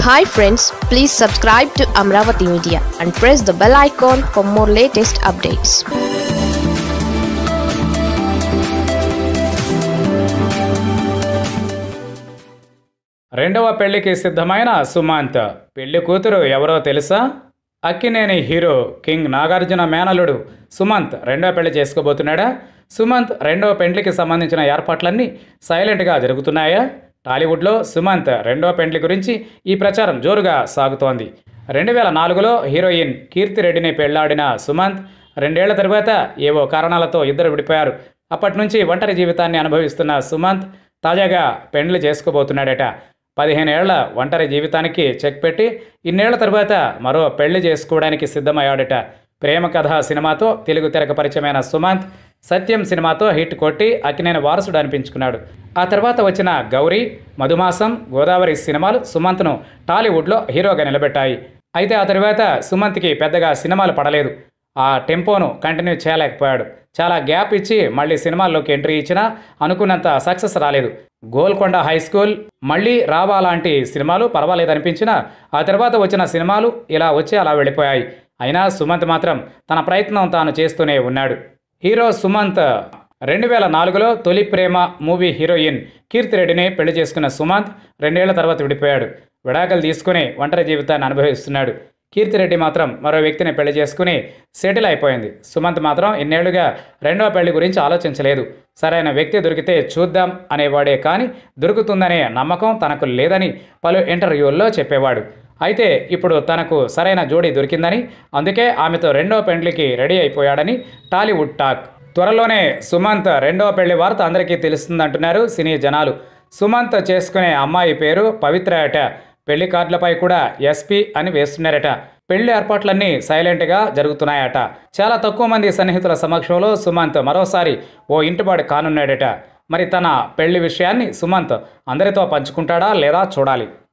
Hi friends, please subscribe to Amravati Media and press the bell icon for more latest updates. రెండవ పెళ్లికి సిద్ధమైన సుమంత్. పెళ్లి కూతురు ఎవరో తెలుసా? అక్కినేని హీరో కింగ్ నాగార్జున మేనల్లుడు సుమంత్ రెండవ పెళ్లి చేసుకోబోతున్నాడా? సుమంత్ రెండవ పెండ్లికి సంబంధించిన ఏర్పాట్లన్నీ సైలెంట్గా జరుగుతున్నాయా? టాలీవుడ్లో సుమంత్ రెండవ పెండ్లి గురించి ఈ ప్రచారం జోరుగా సాగుతోంది. 2004లో హీరోయిన్ కీర్తిరెడ్డిని పెళ్లాడిన సుమంత్ 2 ఏళ్ల తరువాత ఏవో కారణాలతో ఇద్దరు విడిపోయారు. అప్పటి నుంచి ఒంటరి జీవితాన్ని అనుభవిస్తున్న సుమంత్ తాజాగా పెండ్లి చేసుకోబోతున్నాడట. 15 ఏళ్ల ఒంటరి జీవితానికి చెక్ పెట్టి ఇన్నేళ్ల తరువాత మరో పెళ్లి చేసుకోవడానికి సిద్ధమయ్యాడట. ప్రేమ కథ సినిమాతో తెలుగు తెరకు పరిచయమైన సుమంత్ సత్యం సినిమాతో హిట్ కొట్టి అక్కినేని వారసుడు అనిపించుకున్నాడు. ఆ తర్వాత వచ్చిన గౌరీ, మధుమాసం, గోదావరి సినిమాలు సుమంత్ను టాలీవుడ్లో హీరోగా నిలబెట్టాయి. అయితే ఆ తర్వాత సుమంత్కి పెద్దగా సినిమాలు పడలేదు. ఆ టెంపోను కంటిన్యూ చేయలేకపోయాడు. చాలా గ్యాప్ ఇచ్చి మళ్ళీ సినిమాల్లోకి ఎంట్రీ ఇచ్చినా అనుకున్నంత సక్సెస్ రాలేదు. గోల్కొండ హై స్కూల్, మళ్ళీ రావా లాంటి సినిమాలు పర్వాలేదనిపించినా ఆ తర్వాత వచ్చిన సినిమాలు ఇలా వచ్చి అలా వెళ్ళిపోయాయి. అయినా సుమంత్ మాత్రం తన ప్రయత్నం తాను చేస్తూనే ఉన్నాడు. హీరో సుమంత్ 2004లో తొలి ప్రేమ మూవీ హీరోయిన్ కీర్తిరెడ్డిని పెళ్లి చేసుకున్న సుమంత్ 2 ఏళ్ల తర్వాత విడిపోయాడు. విడాకులు తీసుకుని ఒంటరి జీవితాన్ని అనుభవిస్తున్నాడు. కీర్తిరెడ్డి మాత్రం మరో వ్యక్తిని పెళ్లి చేసుకుని సెటిల్ అయిపోయింది. సుమంత్ మాత్రం ఇన్నేళ్లుగా రెండవ పెళ్లి గురించి ఆలోచించలేదు. సరైన వ్యక్తి దొరికితే చూద్దాం అనేవాడే కానీ దొరుకుతుందనే నమ్మకం తనకు లేదని పలు ఇంటర్వ్యూల్లో చెప్పేవాడు. అయితే ఇప్పుడు తనకు సరైన జోడీ దొరికిందని, అందుకే ఆమెతో రెండవ పెండ్లికి రెడీ అయిపోయాడని టాలీవుడ్ టాక్. త్వరలోనే సుమంత్ రెండవ పెళ్లి వార్త అందరికీ తెలుస్తుందంటున్నారు సినీ జనాలు. సుమంత్ చేసుకునే అమ్మాయి పేరు పవిత్ర అట. పెళ్లి కార్డులపై కూడా ఎస్పీ అని వేస్తున్నారట. పెళ్లి ఏర్పాట్లన్నీ సైలెంట్గా జరుగుతున్నాయట. చాలా తక్కువ మంది సన్నిహితుల సమక్షంలో సుమంత్ మరోసారి ఓ ఇంటిబాడు కానున్నాడట. మరి తన పెళ్లి విషయాన్ని సుమంత్ అందరితో పంచుకుంటాడా లేదా చూడాలి.